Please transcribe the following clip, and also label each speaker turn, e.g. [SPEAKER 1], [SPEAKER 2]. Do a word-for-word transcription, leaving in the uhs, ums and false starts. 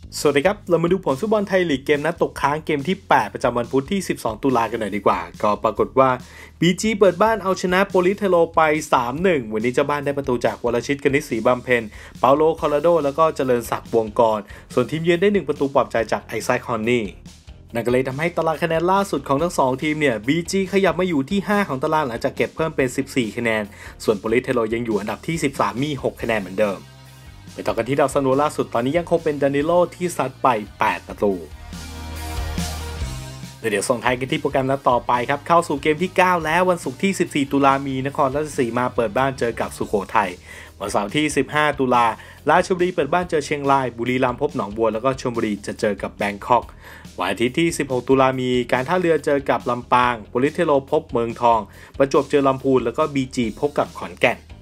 [SPEAKER 1] สวัสดีครับเรามาดูผลฟุตบอลไทยลีกเกมนัดตกค้างเกมที่แปดประจำวันพุธที่สิบสองตุลากันหน่อยดีกว่าก็ปรากฏว่า บี จี เปิดบ้านเอาชนะโปลิสเทโลไป สามหนึ่ง วันนี้เจ้าบ้านได้ประตูจากวรชิตกนิษฐ์ศรีบำเพ็ญเปาโลคอลราโดแล้วก็เจริญศักดิ์วงกรส่วนทีมเยือนได้หนึ่งประตูปลอบใจจากไอแซคฮอนนี่นั่นก็เลยทำให้ตารางคะแนนล่าสุดของทั้งสองทีมเนี่ย บี จี ขยับมาอยู่ที่ห้าของตารางหลังจากเก็บเพิ่มเป็นสิบสี่คะแนนส่วนโปลิสเทโลยังอยู่อันดับที่สิบสามมีหกคะแนนเหมือนเดิมไปต่อกันที่ดาวซันโวล่าสุดตอนนี้ยังคงเป็นดานิโลที่ซัดไปแปดประตูเดี๋ยวส่งท้ายกันที่โปรแกรมนัดต่อไปครับเข้าสู่เกมที่เก้าแล้ววันศุกร์ที่สิบสี่ตุลามีนครราชสีมาเปิดบ้านเจอกับสุโขทัยวันเสาร์ที่สิบห้าตุลาราชบุรีเปิดบ้านเจอเชียงรายบุรีรัมย์พบหนองบัวแล้วก็ชลบุรีจะเจอกับแบงคอกวันอาทิตย์ที่สิบหกตุลามีการท่าเรือเจอกับลำปางโปลิสเทโลพบเมืองทองประจวบเจอลำพูนแล้วก็ บี จี พบกับขอนแก่น